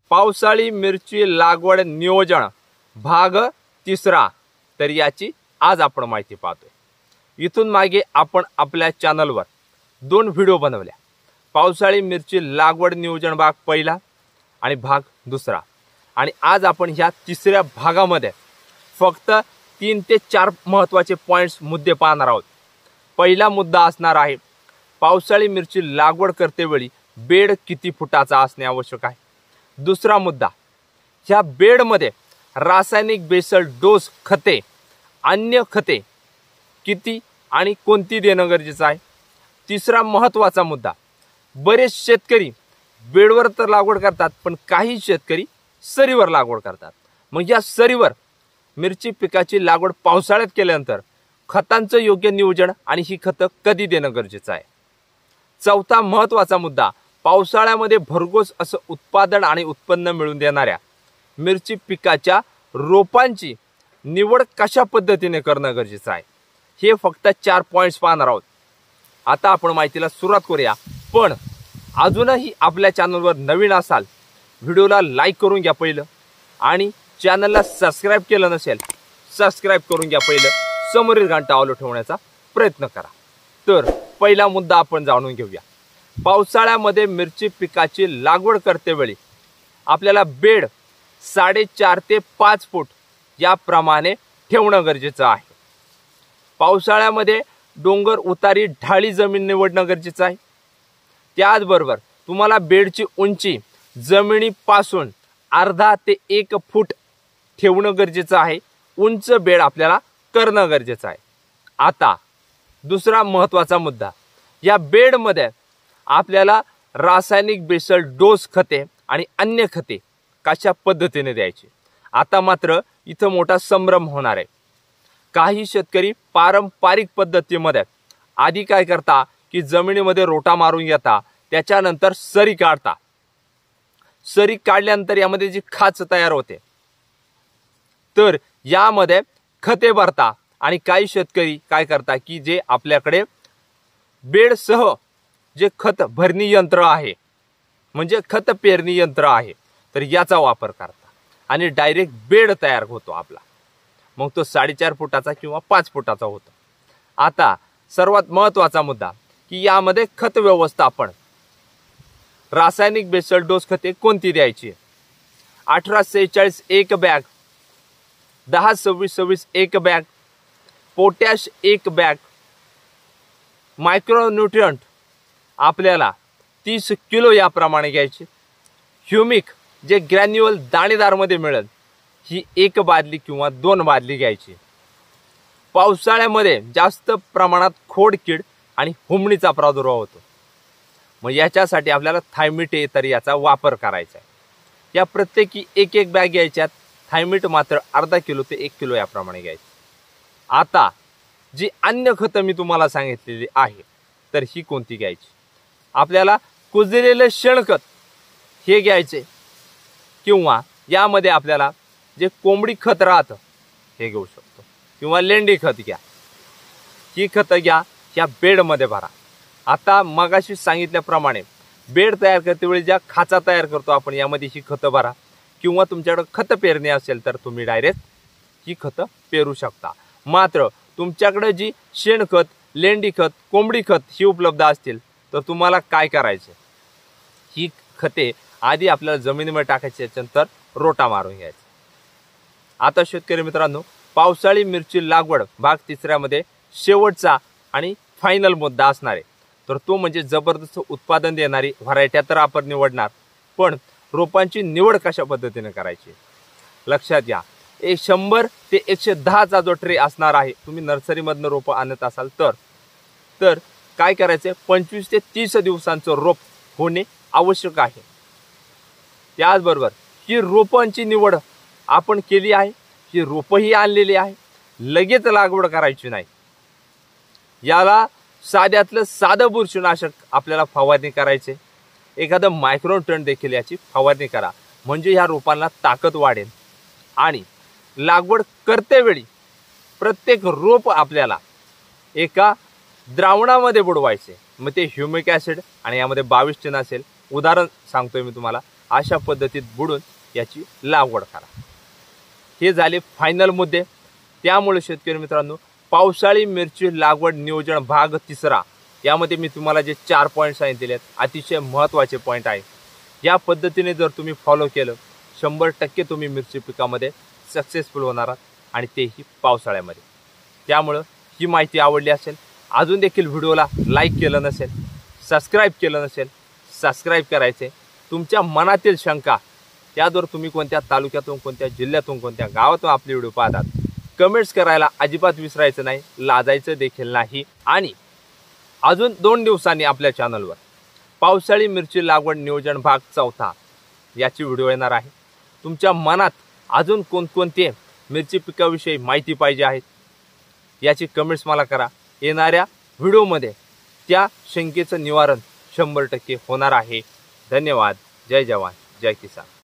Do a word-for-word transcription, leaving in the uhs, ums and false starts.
पावसाळी मिरची लागवड नियोजन भाग तिसरा। तर याची आज आपण माहिती पाहतोय। इथून मागे आपण आपल्या चॅनलवर दोन व्हिडिओ बनवल्या, पावसाळी मिरची लागवड नियोजन भाग पहिला आणि भाग दुसरा। आणि आज आपण ह्या तिसऱ्या भागामध्ये फक्त तीन ते चार महत्त्वाचे पॉइंट्स मुद्दे पाहणार आहोत। पहिला मुद्दा असणार आहे पावसाळी मिरची लागवड करतेवेळी बेड किती फुटाचा असणे आवश्यक आहे। दुसरा मुद्दा, ह्या बेडमध्ये रासायनिक बेसल डोस खते अन्य खते किती आणि कोणती देणं गरजेचं आहे। तिसरा महत्त्वाचा मुद्दा, बरेच शेतकरी बेडवर तर लागवड करतात पण काही शेतकरी सरीवर लागवड करतात। मग या सरीवर मिरची पिकाची लागवड पावसाळ्यात केल्यानंतर खतांचं योग्य नियोजन आणि ही खतं कधी देणं गरजेचं आहे। चौथा महत्त्वाचा मुद्दा, पावसाळ्यामध्ये भरघोस असं उत्पादन आणि उत्पन्न मिळवून देणाऱ्या मिरची पिकाच्या रोपांची निवड कशा पद्धतीने करणं गरजेचं आहे। हे फक्त चार पॉइंट्स पाहणार आहोत। आता आपण माहितीला सुरुवात करूया, पण अजूनही आपल्या चॅनलवर नवीन असाल व्हिडिओला लाईक करून घ्या पहिलं, आणि चॅनलला सबस्क्राईब केलं नसेल सबस्क्राईब करून घ्या पहिलं, समोरील घंटा ऑल ठेवण्याचा प्रयत्न करा। तर पहिला मुद्दा आपण जाणून घेऊया। पावसाळ्यामध्ये मिरची पिकाची लागवड करतेवेळी आपल्याला बेड साडेचार ते पाच फूट याप्रमाणे ठेवणं गरजेचं आहे। पावसाळ्यामध्ये डोंगर उतारी ढाळी जमीन निवडणं गरजेचं आहे। त्याचबरोबर तुम्हाला बेडची उंची जमिनीपासून अर्धा ते एक फूट ठेवणं गरजेचं आहे। उंच बेड आपल्याला करणं गरजेचं आहे। आता दुसरा महत्त्वाचा मुद्दा, या बेडमध्ये आपल्याला रासायनिक बेसल डोस खते आणि अन्य खते कशा पद्धतीने द्यायची। आता मात्र इथं मोठा संभ्रम होणार आहे। काही शेतकरी पारंपरिक पद्धतीमध्ये आधी काय करता की जमिनीमध्ये रोटा मारून घेता, त्याच्यानंतर सरी काढता। सरी काढल्यानंतर यामध्ये जी खाच तयार होते तर यामध्ये खते भरता, आणि काही शेतकरी काय करता की जे आपल्याकडे बेडसह जे खत भरणी यंत्र आहे म्हणजे खत पेरणी यंत्र आहे तर याचा वापर करता आणि डायरेक्ट बेड तयार होतो आपला। मग तो साडेचार फुटाचा किंवा पाच फुटाचा होतो। आता सर्वात महत्त्वाचा मुद्दा की यामध्ये खत व्यवस्थापन, रासायनिक बेसल डोस खते कोणती द्यायची। अठरा सेहेचाळीस एक बॅग, दहा सव्वीस सव्वीस एक बॅग, पोटॅश एक बॅग, मायक्रोन्यूट्रियंट आपल्याला तीस किलो याप्रमाणे घ्यायचे। ह्युमिक जे ग्रॅन्युअल दाणेदार मध्ये मिळेल ही एक बादली किंवा दोन बादली घ्यायची। पावसाळ्यामध्ये जास्त प्रमाणात खोडकीड आणि हुमणीचा प्रादुर्भाव होतो, मग याच्यासाठी आपल्याला थायमिटे तर याचा वापर करायचा आहे। या प्रत्येकी एक एक बॅग घ्यायच्यात, थायमिट मात्र अर्धा किलो ते एक किलो याप्रमाणे घ्यायचे। आता जी अन्य खतं मी तुम्हाला सांगितलेली आहे तर ही कोणती घ्यायची। आपल्याला कुजलेलं शेणखत हे घ्यायचे, किंवा यामध्ये आपल्याला जे कोंबडी खत राहतं हे घेऊ शकतो, किंवा लेंडी खत घ्या। ही खतं घ्या, ह्या बेडमध्ये भरा। आता मगाशी सांगितल्याप्रमाणे बेड तयार करतेवेळी ज्या खाचा तयार करतो आपण यामध्ये ही खतं भरा, किंवा तुमच्याकडे खत पेरणी असेल तर तुम्ही डायरेक्ट ही खतं पेरू शकता। मात्र तुमच्याकडे जी शेणखत, लेंडी खत, कोंबडी खत ही उपलब्ध असतील तर तुम्हाला काय करायचे, ही खते आधी आपल्याला जमिनीमध्ये टाकायची, त्याच्यानंतर रोटा मारून घ्यायचा। आता शेतकरी मित्रांनो, पावसाळी मिरची लागवड भाग तिसऱ्यामध्ये शेवटचा आणि फायनल मुद्दा असणार आहे, तर तो म्हणजे जबरदस्त उत्पादन देणारी व्हरायटी तर आपण निवडणार, पण रोपांची निवड कशा पद्धतीने करायची। लक्षात घ्या, एक शंभर ते एकशे दहाचा जो ट्रे असणार आहे, तुम्ही नर्सरीमधनं रोपं आणत असाल तर तर काय करायचे, पंचवीस ते तीस दिवसांचं रोप होणे आवश्यक आहे। त्याचबरोबर ही रोपांची निवड आपण केली आहे, ही रोपही आणलेली आहे, लगेच लागवड करायची नाही। याला साध्यातलं साधं बुरशीनाशक आपल्याला फवारणी करायचे, एखादं मायक्रोन्यूट्रियंट देखील याची फवारणी करा, म्हणजे ह्या रोपांना ताकद वाढेल। आणि लागवड करतेवेळी प्रत्येक रोप आपल्याला एका द्रावणामध्ये बुडवायचे, मग ते ह्युमिक ॲसिड आणि यामध्ये बावीस टिन असेल। उदाहरण सांगतोय मी तुम्हाला, अशा पद्धतीत बुडून याची लागवड करा। हे झाले फायनल मुद्दे। त्यामुळे शेतकरी मित्रांनो, पावसाळी मिरची लागवड नियोजन भाग तिसरा यामध्ये मी तुम्हाला जे चार पॉईंट सांगितले आहेत अतिशय महत्त्वाचे पॉईंट आहे। या पद्धतीने जर तुम्ही फॉलो केलं शंभर टक्के तुम्ही मिरची पिकामध्ये सक्सेसफुल होणार आहात आणि तेही पावसाळ्यामध्ये। त्यामुळे ही माहिती आवडली असेल, अजून देखील व्हिडिओला लाईक केलं नसेल, सबस्क्राईब केलं नसेल, सबस्क्राईब करायचे। तुमच्या मनातील शंका त्याद्वार तुम्ही कोणत्या तालुक्यातून, कोणत्या जिल्ह्यातून, कोणत्या गावातून आपले व्हिडिओ पाहतात कमेंट्स करायला अजिबात विसरायचं नाही, लाजायचं देखील नाही। आणि अजून दोन दिवसांनी आपल्या चॅनलवर पावसाळी मिरची लागवड नियोजन भाग चौथा याची व्हिडिओ येणार आहे। तुमच्या मनात अजून कोणकोणते मिरची पिकाविषयी माहिती पाहिजे आहे याची कमेंट्स मला करा। येणाऱ्या व्हिडिओमध्ये त्या शंकेचं निवारण शंभर टक्के होणार आहे। धन्यवाद। जय जवान, जय किसान।